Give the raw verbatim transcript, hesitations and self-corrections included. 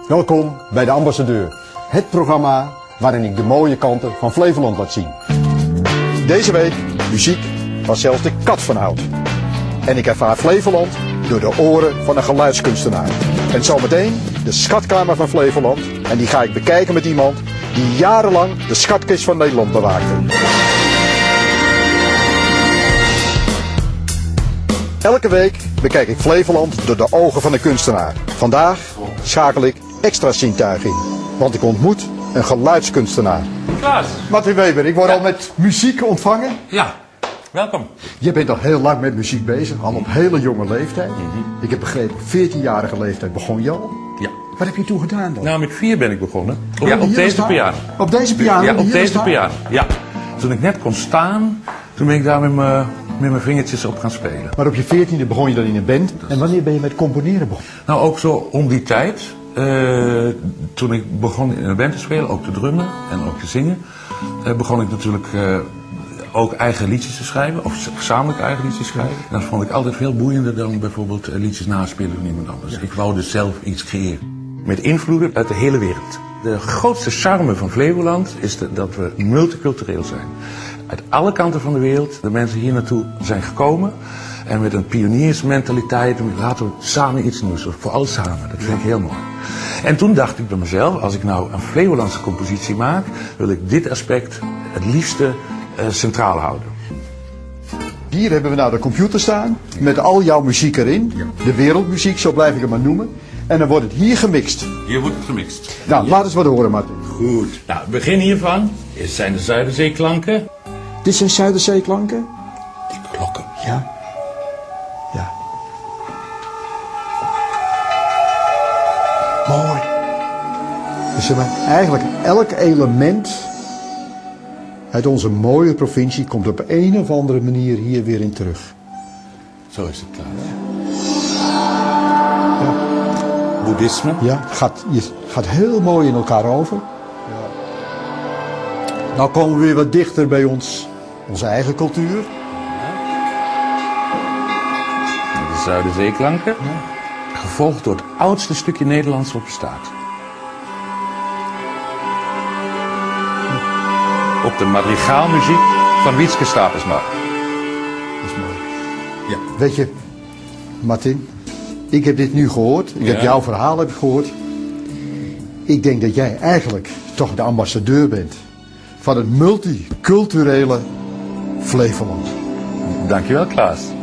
Welkom bij De Ambassadeur, het programma waarin ik de mooie kanten van Flevoland laat zien. Deze week muziek waar zelfs de kat van houdt. En ik ervaar Flevoland door de oren van een geluidskunstenaar. En zometeen de schatkamer van Flevoland. En die ga ik bekijken met iemand die jarenlang de schatkist van Nederland bewaakte. Elke week bekijk ik Flevoland door de ogen van een kunstenaar. Vandaag schakel ik extra zintuig in, want ik ontmoet een geluidskunstenaar. Klaas. Martin Weber, ik word Ja. al met muziek ontvangen. Ja, welkom. Je bent al heel lang met muziek bezig, al op hele jonge leeftijd. Mm-hmm. Ik heb begrepen, op veertienjarige leeftijd begon je al. Ja. Wat heb je toen gedaan dan? Nou, met vier ben ik begonnen. Oh, ja, op deze staan? piano. Op deze piano? Ja, die op hier deze staan? piano. Ja. Toen ik net kon staan, toen ben ik daar met mijn, met mijn vingertjes op gaan spelen. Maar op je veertiende begon je dan in een band. En wanneer ben je met componeren begonnen? Nou, ook zo om die tijd. Uh, toen ik begon in een band te spelen, ook te drummen en ook te zingen, uh, begon ik natuurlijk uh, ook eigen liedjes te schrijven, of gezamenlijk eigen liedjes te schrijven. En dat vond ik altijd veel boeiender dan bijvoorbeeld uh, liedjes naspelen van iemand anders. Ja. Ik wou dus zelf iets creëren. Met invloeden uit de hele wereld. De grootste charme van Flevoland is de, dat we multicultureel zijn. Uit alle kanten van de wereld, de mensen hier naartoe zijn gekomen. En met een pioniersmentaliteit, laten we samen iets nieuws, vooral samen. Dat vind ik heel mooi. En toen dacht ik bij mezelf, als ik nou een Flevolandse compositie maak, wil ik dit aspect het liefste uh, centraal houden. Hier hebben we nou de computer staan, met al jouw muziek erin. Ja. De wereldmuziek, zo blijf ik het maar noemen. En dan wordt het hier gemixt. Hier wordt het gemixt. Nou, ja. Laat eens wat horen, Martin. Goed. Nou, het begin hiervan is, zijn de Zuiderzeeklanken. Dit zijn Zuiderzeeklanken? Die klokken. Ja. Ja. Mooi. Dus zeg maar, eigenlijk elk element uit onze mooie provincie komt op een of andere manier hier weer in terug. Zo is het klaar. Ja. Boeddhisme. Ja, gaat, je gaat heel mooi in elkaar over. Ja. Nou komen we weer wat dichter bij ons, onze eigen cultuur. De Zuiderzeeklanken. Ja. Gevolgd door het oudste stukje Nederlands wat bestaat. Ja. Op de madrigaalmuziek van Wietske Stapelsma. Dat is mooi. Ja. Weet je, Martin, ik heb dit nu gehoord. Ik ja. heb jouw verhaal heb ik gehoord. Ik denk dat jij eigenlijk toch de ambassadeur bent van het multiculturele Flevoland. Dankjewel, Klaas.